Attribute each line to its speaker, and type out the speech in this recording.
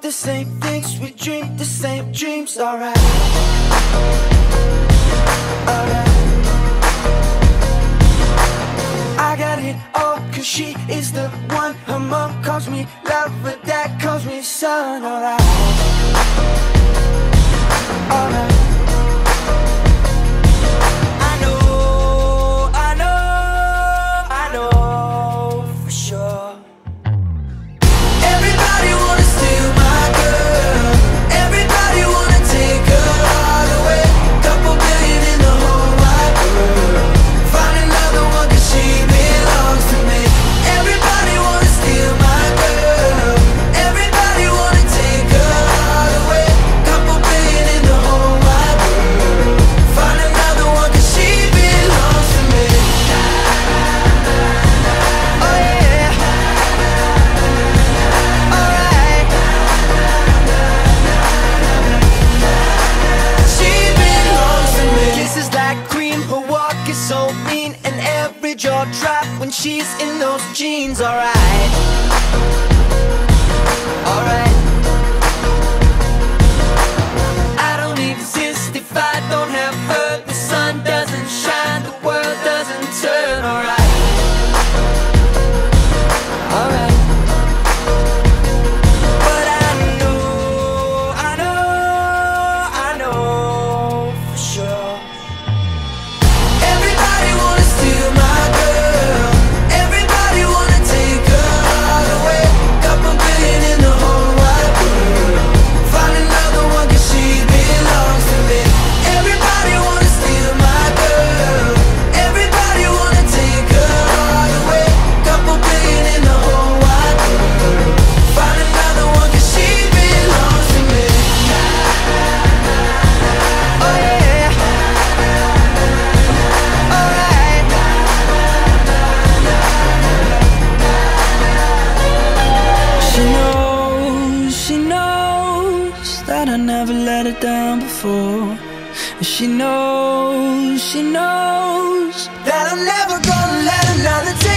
Speaker 1: the same things, we dream the same dreams. Alright, alright. I got it all, cause she is the one. Her mom calls me love, but dad calls me son. Alright, alright. So mean, and every jaw drop when she's in those jeans. Alright, alright. I don't exist if I don't have her. The sun doesn't shine, the world doesn't turn. Alright, alright. But I know for sure. That I never let her down before. And she knows that I'm never gonna let another